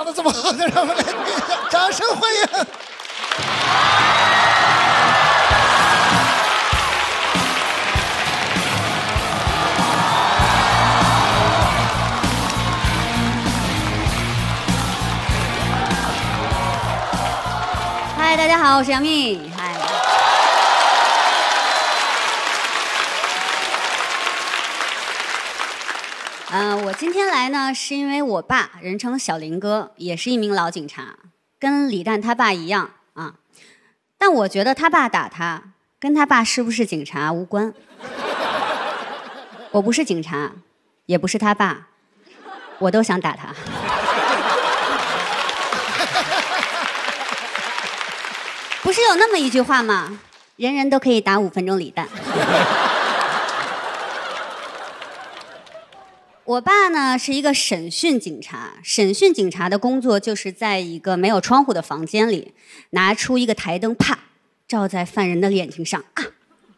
的这么好的，让我们来掌声欢迎。 嗨，大家好，我是杨幂。嗨。我今天来呢，是因为我爸，人称小林哥，也是一名老警察，跟李诞他爸一样啊。但我觉得他爸打他，跟他爸是不是警察无关。我不是警察，也不是他爸，我都想打他。不是有那么一句话吗？人人都可以打5分钟李诞。我爸呢是一个审讯警察，审讯警察的工作就是在一个没有窗户的房间里，拿出一个台灯，啪，照在犯人的眼睛上啊！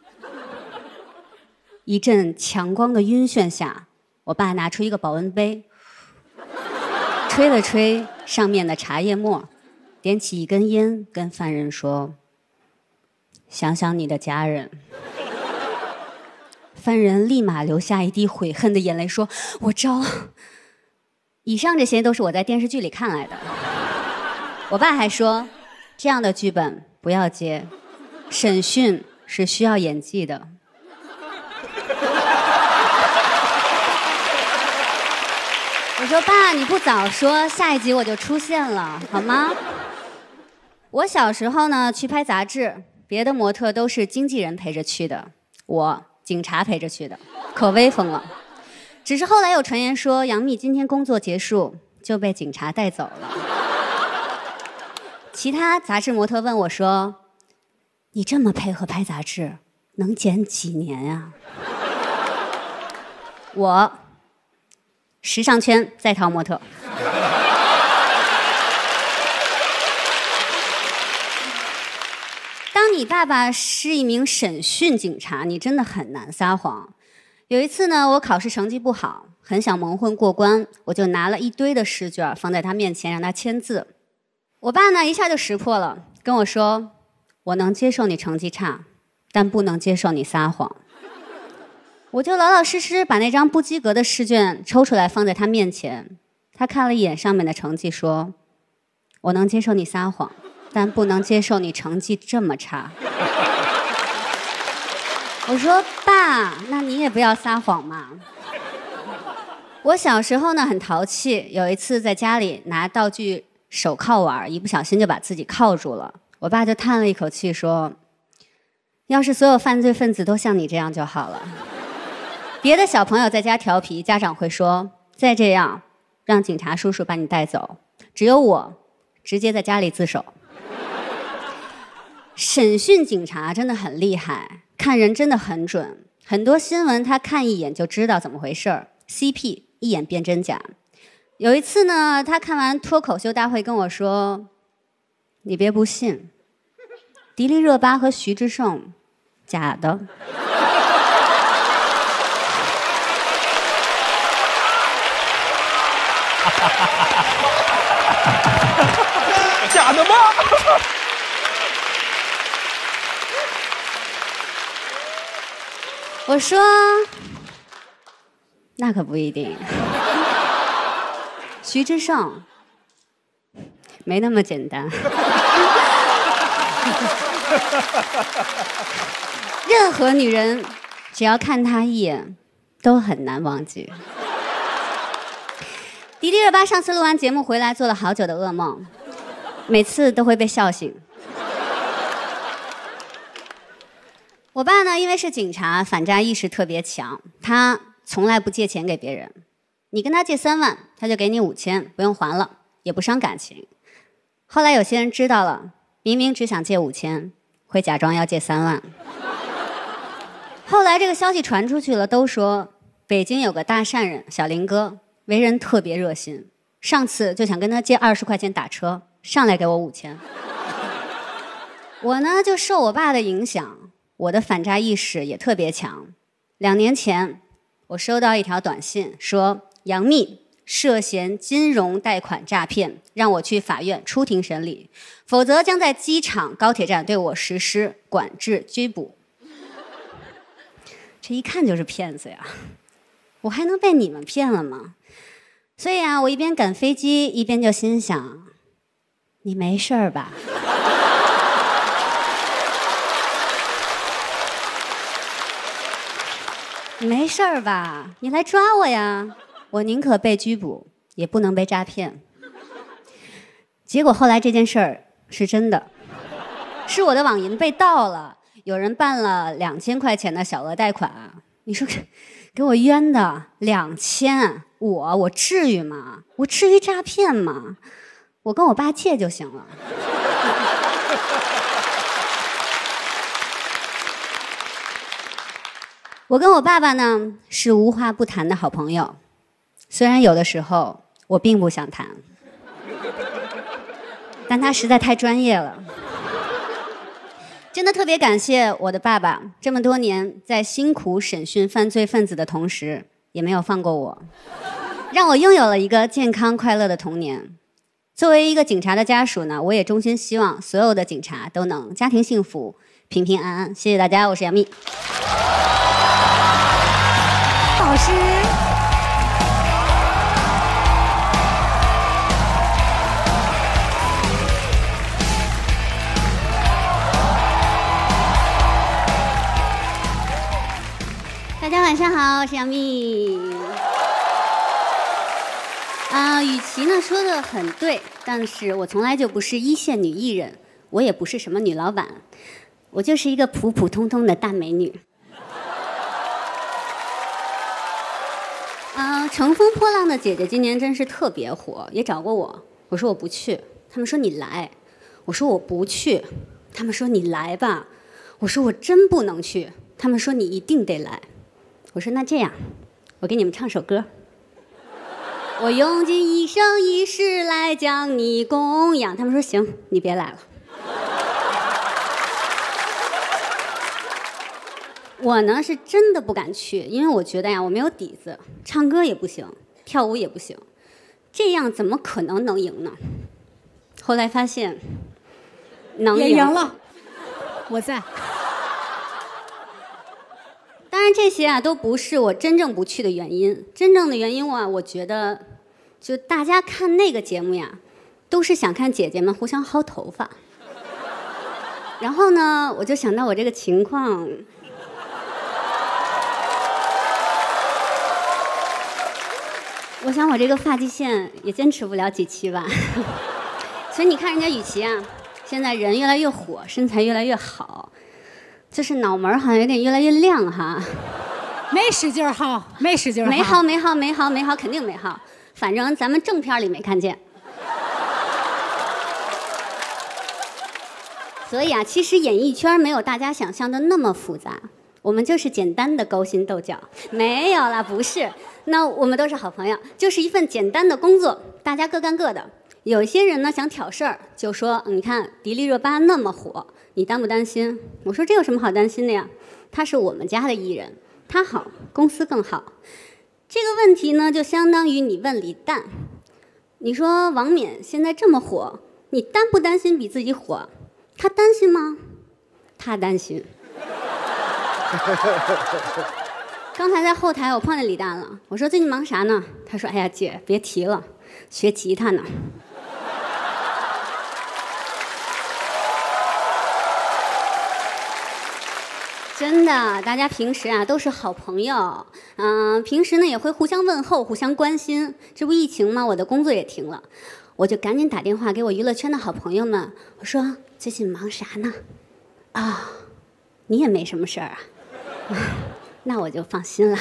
一阵强光的晕眩下，我爸拿出一个保温杯，吹了吹上面的茶叶沫，点起一根烟，跟犯人说：“想想你的家人。”犯人立马流下一滴悔恨的眼泪，说：“我招。”以上这些都是我在电视剧里看来的。我爸还说，这样的剧本不要接，审讯是需要演技的。我说：“爸，你不早说，下一集我就出现了，好吗？”我小时候呢，去拍杂志，别的模特都是经纪人陪着去的，我警察陪着去的，可威风了。只是后来有传言说，杨幂今天工作结束就被警察带走了。其他杂志模特问我说：“你这么配合拍杂志，能剪几年呀？”我时尚圈在逃模特。当你爸爸是一名审讯警察，你真的很难撒谎。有一次呢，我考试成绩不好，很想蒙混过关，我就拿了一堆的试卷放在他面前让他签字。我爸呢一下就识破了，跟我说：“我能接受你成绩差，但不能接受你撒谎。”我就老老实实把那张不及格的试卷抽出来放在他面前，他看了一眼上面的成绩，说：“我能接受你撒谎，但不能接受你成绩这么差。”我说：“爸，那你也不要撒谎嘛。”我小时候呢很淘气，有一次在家里拿道具手铐玩，一不小心就把自己铐住了。我爸就叹了一口气说：“要是所有犯罪分子都像你这样就好了。”别的小朋友在家调皮，家长会说：“再这样，让警察叔叔把你带走。”只有我直接在家里自首。审讯警察真的很厉害，看人真的很准，很多新闻他看一眼就知道怎么回事儿 ，CP 一眼辨真假。有一次呢，他看完脱口秀大会跟我说：“你别不信，迪丽热巴和徐志胜，假的。” 假的吗？ 我说：“那可不一定。徐志胜没那么简单。任何女人只要看他一眼，都很难忘记。”迪丽热巴上次录完节目回来，做了好久的噩梦，每次都会被笑醒。我爸呢，因为是警察，反诈意识特别强，他从来不借钱给别人。你跟他借3万，他就给你5000，不用还了，也不伤感情。后来有些人知道了，明明只想借5000，会假装要借3万。后来这个消息传出去了，都说北京有个大善人小林哥，为人特别热心，上次就想跟他借20块钱打车，上来给我5000。我呢就受我爸的影响，我的反诈意识也特别强。2年前，我收到一条短信说杨幂涉嫌金融贷款诈骗，让我去法院出庭审理，否则将在机场、高铁站对我实施管制拘捕。这一看就是骗子呀，我还能被你们骗了吗？所以啊，我一边赶飞机，一边就心想，你没事儿吧？你没事儿吧？你来抓我呀！我宁可被拘捕，也不能被诈骗。结果后来这件事儿是真的，是我的网银被盗了，有人办了2000块钱的小额贷款。你说给我冤的2000，我至于吗？我至于诈骗吗？我跟我爸借就行了。我跟我爸爸呢是无话不谈的好朋友，虽然有的时候我并不想谈，但他实在太专业了。真的特别感谢我的爸爸，这么多年在辛苦审讯犯罪分子的同时，也没有放过我，让我拥有了一个健康快乐的童年。作为一个警察的家属呢，我也衷心希望所有的警察都能家庭幸福、平平安安。谢谢大家，我是杨幂。 老师， 大家晚上好，我是杨幂。雨琦呢说的很对，但是我从来就不是一线女艺人，我也不是什么女老板，我就是一个普普通通的大美女。乘风破浪的姐姐今年真是特别火，也找过我，我说我不去，他们说你来，我说我不去，他们说你来吧，我说我真不能去，他们说你一定得来，我说那这样，我给你们唱首歌。我用尽一生一世来将你供养，他们说行，你别来了。我呢是真的不敢去，因为我觉得呀，我没有底子，唱歌也不行，跳舞也不行，这样怎么可能能赢呢？后来发现能赢， 也赢了，我在。 当然这些啊都不是我真正不去的原因，真正的原因我觉得，就大家看那个节目呀，都是想看姐姐们互相薅头发。然后呢，我就想到我这个情况。我想我这个发际线也坚持不了几期吧，所以你看人家雨琦啊，现在人越来越火，身材越来越好，就是脑门好像有点越来越亮哈。 没使劲薅，没使劲薅， 没好，肯定没好，反正咱们正片里没看见。所以啊，其实演艺圈没有大家想象的那么复杂。我们就是简单的勾心斗角，没有啦，不是。那我们都是好朋友，就是一份简单的工作，大家各干各的。有些人呢想挑事儿，就说你看迪丽热巴那么火，你担不担心？我说这有什么好担心的呀？他是我们家的艺人，他好，公司更好。这个问题呢，就相当于你问李诞，你说王冕现在这么火，你担不担心比自己火？他担心吗？他担心。刚才在后台我碰见李诞了，我说最近忙啥呢？他说哎呀姐别提了，学吉他呢。真的，大家平时啊都是好朋友，平时呢也会互相问候、互相关心。这不疫情吗？我的工作也停了，我就赶紧打电话给我娱乐圈的好朋友们，我说最近忙啥呢？啊，你也没什么事儿啊。那我就放心了。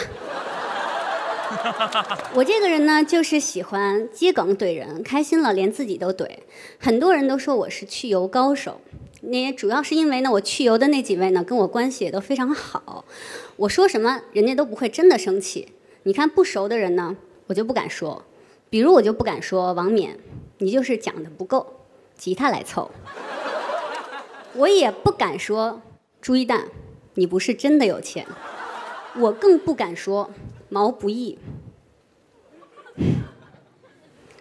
我这个人呢，就是喜欢接梗怼人，开心了连自己都怼。很多人都说我是去油高手，那也主要是因为呢，我去油的那几位呢，跟我关系也都非常好。我说什么，人家都不会真的生气。你看不熟的人呢，我就不敢说。比如我就不敢说王冕，你就是讲的不够，吉他来凑。我也不敢说朱一蛋，你不是真的有钱。我更不敢说毛不易，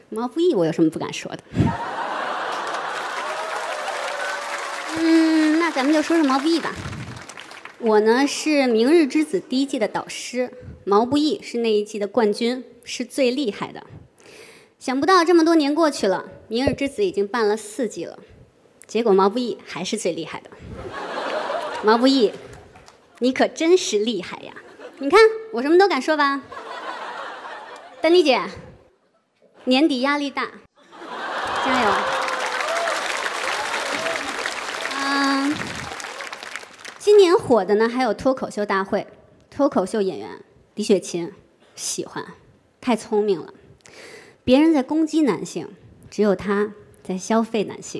毛不易我有什么不敢说的？那咱们就说说毛不易吧。我呢是《明日之子》第1季的导师，毛不易是那一季的冠军，是最厉害的。想不到这么多年过去了，《明日之子》已经办了4季了，结果毛不易还是最厉害的。毛不易，你可真是厉害呀！你看我什么都敢说吧。丹妮姐，年底压力大，加油！今年火的呢还有脱口秀大会，脱口秀演员李雪琴，喜欢，太聪明了。别人在攻击男性，只有她在消费男性。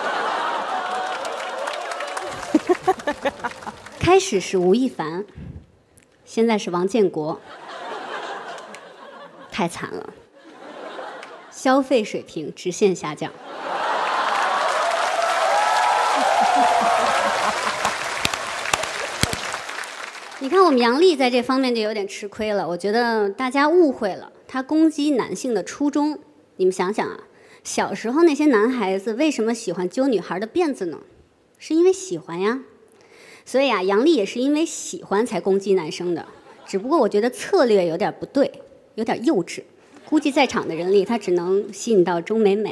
开始是吴亦凡，现在是王建国，太惨了，消费水平直线下降。你看我们杨笠在这方面就有点吃亏了，我觉得大家误会了他攻击男性的初衷。你们想想啊，小时候那些男孩子为什么喜欢揪女孩的辫子呢？是因为喜欢呀。所以啊，杨笠也是因为喜欢才攻击男生的，只不过我觉得策略有点不对，有点幼稚。估计在场的人里，他只能吸引到钟美美。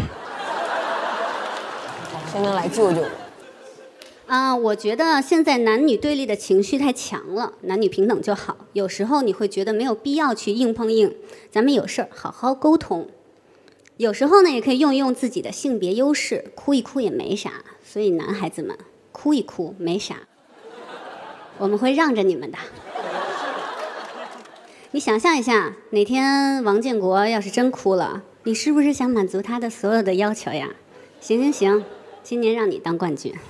谁能来救救我？ 我觉得现在男女对立的情绪太强了，男女平等就好。有时候你会觉得没有必要去硬碰硬，咱们有事儿好好沟通。有时候呢，也可以用一用自己的性别优势，哭一哭也没啥。所以男孩子们，哭一哭没啥，我们会让着你们的。你想象一下，哪天王建国要是真哭了，你是不是想满足他的所有的要求呀？行行行，今年让你当冠军。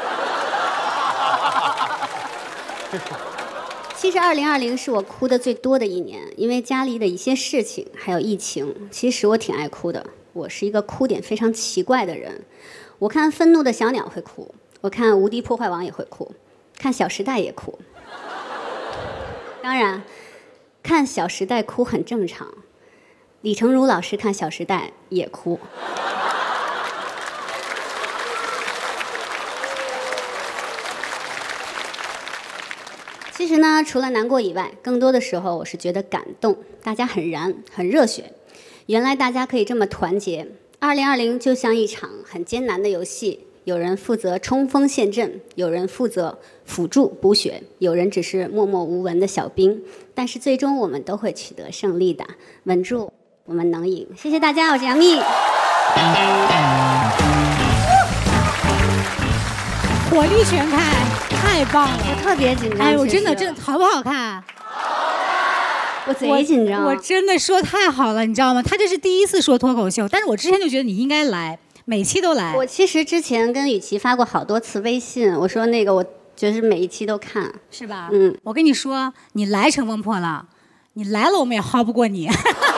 其实2020是我哭的最多的一年，因为家里的一些事情，还有疫情。其实我挺爱哭的，我是一个哭点非常奇怪的人。我看《愤怒的小鸟》会哭，我看《无敌破坏王》也会哭，看《小时代》也哭。当然，看《小时代》哭很正常。李成儒老师看《小时代》也哭。其实呢，除了难过以外，更多的时候我是觉得感动，大家很燃，很热血。原来大家可以这么团结。2020就像一场很艰难的游戏，有人负责冲锋陷阵，有人负责辅助补血，有人只是默默无闻的小兵。但是最终我们都会取得胜利的，稳住，我们能赢。谢谢大家，我是杨幂。 火力全开，太棒了！ 我特别紧张。 哎，我真的好不好看？ 我贼紧张。 我真的说太好了，你知道吗？他这是第1次说脱口秀，但是我之前就觉得你应该来，每期都来。 我其实之前跟雨琦发过好多次微信，我说那个我就是每一期都看， 是吧？我跟你说，你来乘风破浪，你来了我们也薅不过你。